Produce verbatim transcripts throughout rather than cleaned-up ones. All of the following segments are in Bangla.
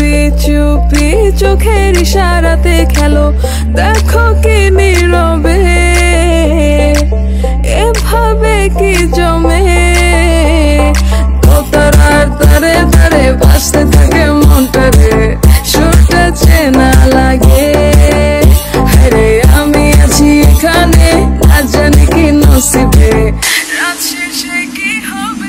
চুপি চুপি চোখের ইশারাতে খেলো, দেখো কি নীরবে এভাবে কি জমে। দোতারার তারে তারে বাজতে থাকে মনটারে, সুরটা চেনা লাগে। আরে আমি আছি এখানে, আজ জানি কি নসিবে, রাত শেষে কি হবে।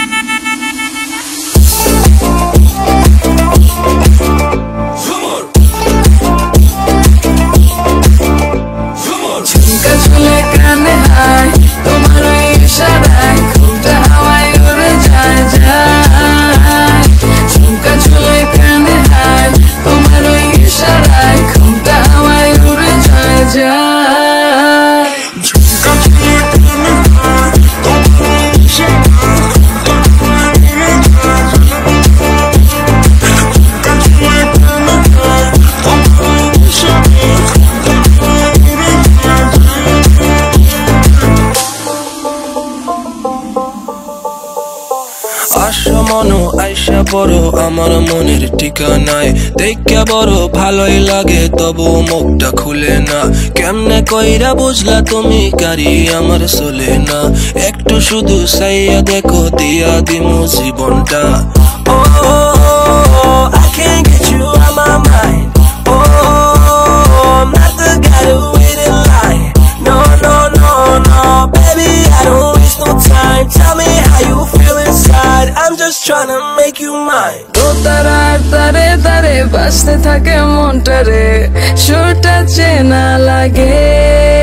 ঝুমকা ঝুলে কানে হায়, তোমার ওই ইশারায় ঘুমটা হাওয়ায় উড়ে যায় যায়। ঝুমকা ঝুলে কানে হায়, তোমার ওই ইশারায় ঘুমটা হাওয়ায় উড়ে যায় যায়। ঝুমকা ঝুলে কানে হায়, তোমার ওই ইশারায় ঘুমটা হাওয়ায় উড়ে যায় যায়। ঝুমকা ঝুলে কানে হায়, তোমার ওই ইশারায় ঘুমটা হাওয়ায় উড়ে যায় যায়। আসো মনো আইসা বড় আমার মনের ঠিকানায়, দেখা বড় ভালোই লাগে তবু মুখটা খুলে না। কেমনে কইরা বুঝলা তুমি কারি আমার চলে না, একটু শুধু চাইয়া দেখো দিয়া দিমু জীবনটা। ও I can't get you out my mind. Oh, I'm not the guy who wait in line. No, no, no, no, baby, I don't waste no time. Tell me how you feel inside. I'm just trying to make you mine. দোতারার তারে তারে বাজতে থাকে মনটারে, সুরটা চেনা লাগে।